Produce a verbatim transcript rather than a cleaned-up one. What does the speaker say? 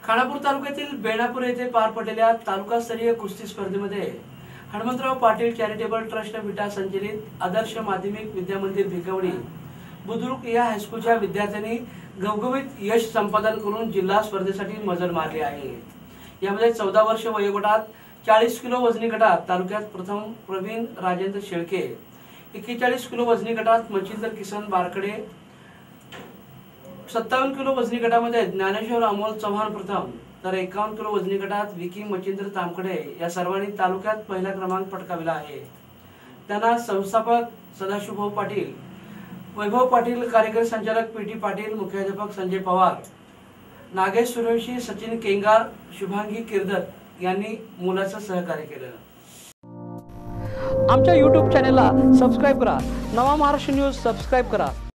खानापूर तालुक्यातील बेणापूर येथे पार पडलेल्या तालुकास्तरीय कुस्ती स्पर्धेमध्ये हनुमंतराव पाटील चॅरिटेबल ट्रस्ट विटा संचलित आदर्श माध्यमिक विद्या मंदिर भिकवडी बुद्रुक या हायस्कूलच्या विद्यार्थ्यांनी घवघवीत यश संपादन करून जिल्हा स्पर्धेसाठी मजल मारली आहे। यामध्ये चौदा वर्ष वयोगटात चाळीस किलो वजनी गटात तालुक्यात प्रथम प्रवीण राजेंद्र शेळके, एक्केचाळीस किलो वजनी गटात मच्छिंद्र किसन बारकडे, सत्तावन्न किलो वजनी गटामध्ये ज्ञानेश्वर अमोल चव्हाण प्रथम, तर एकावन्न किलो वजनी गटात विकी मच्छिंद्र तामकडे या सर्वांनी तालुक्यात पहिला क्रमांक पटकाविला आहे। त्यांना संस्थापक सदाशिवभाऊ पाटील, वैभव पाटील, कार्यकारी संचालक पी टी पाटील, मुख्याध्यापक संजय पवार, नागेश सूर्यवंशी, सचिन केंगार, शुभांगी किर्दत यांनी मुलाचं सहकार्य केलं। आमच्या यूट्यूब चॅनलला सबस्क्राइब करा, नवा महाराष्ट्र न्यूज सबस्क्राइब करा।